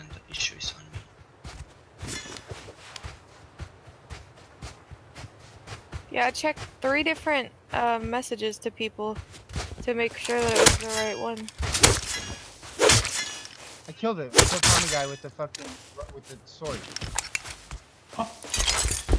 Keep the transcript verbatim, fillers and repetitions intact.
then the issue is on me. Yeah, I checked three different uh, messages to people to make sure that it was the right one. I killed it. I killed Tommy guy with the fucking with the sword. Oh.